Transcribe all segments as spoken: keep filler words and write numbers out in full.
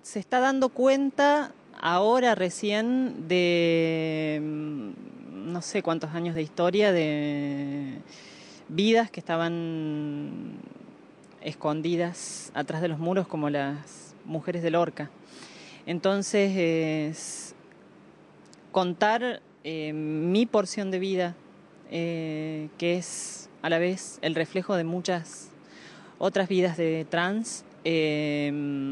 se está dando cuenta ahora recién de no sé cuántos años de historia, de vidas que estaban escondidas atrás de los muros como las mujeres de Lorca. Entonces, es contar eh, mi porción de vida, eh, que es a la vez el reflejo de muchas otras vidas de trans, eh,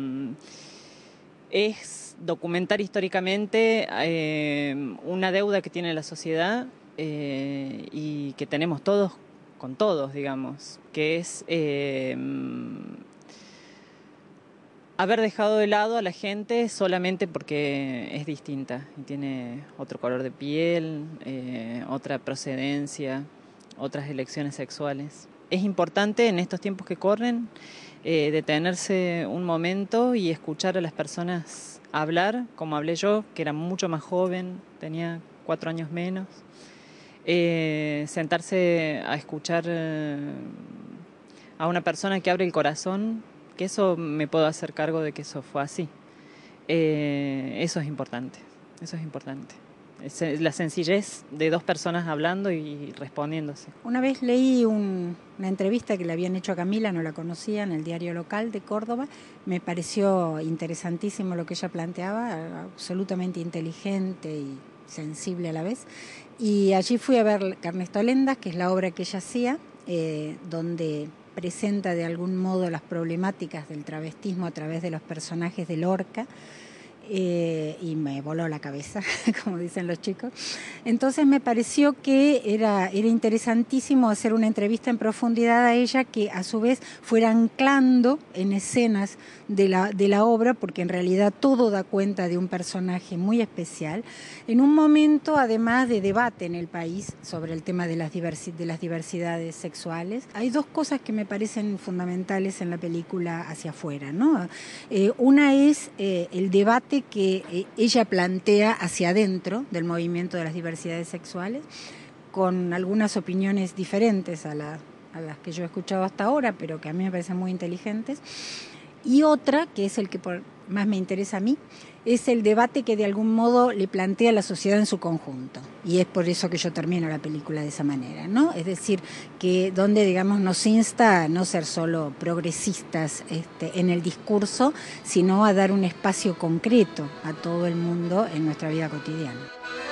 es documentar históricamente eh, una deuda que tiene la sociedad eh, y que tenemos todos con todos, digamos, que es eh, haber dejado de lado a la gente solamente porque es distinta y tiene otro color de piel, eh, otra procedencia, otras elecciones sexuales. Es importante en estos tiempos que corren eh, detenerse un momento y escuchar a las personas hablar, como hablé yo, que era mucho más joven, tenía cuatro años menos. Eh, sentarse a escuchar eh, a una persona que abre el corazón, que eso me puedo hacer cargo de que eso fue así. Eh, eso es importante, eso es importante. Es la sencillez de dos personas hablando y respondiéndose. Una vez leí un, una entrevista que le habían hecho a Camila, no la conocía, en el diario local de Córdoba. Me pareció interesantísimo lo que ella planteaba, absolutamente inteligente y sensible a la vez. Y allí fui a ver Ernesto Lendas, que es la obra que ella hacía, eh, donde presenta de algún modo las problemáticas del travestismo a través de los personajes de Lorca. Eh, y me voló la cabeza, como dicen los chicos. Entonces me pareció que era, era interesantísimo hacer una entrevista en profundidad a ella, que a su vez fuera anclando en escenas de la, de la obra, porque en realidad todo da cuenta de un personaje muy especial, en un momento además de debate en el país sobre el tema de las, diversi de las diversidades sexuales. Hay dos cosas que me parecen fundamentales en la película hacia afuera, ¿no? Eh, una es eh, el debate que ella plantea hacia adentro del movimiento de las diversidades sexuales, con algunas opiniones diferentes a, la, a las que yo he escuchado hasta ahora, pero que a mí me parecen muy inteligentes. Y otra, que es el que por, más me interesa a mí, es el debate que de algún modo le plantea a la sociedad en su conjunto. Y es por eso que yo termino la película de esa manera, ¿no? Es decir, que donde, digamos, nos insta a no ser solo progresistas este, en el discurso, sino a dar un espacio concreto a todo el mundo en nuestra vida cotidiana.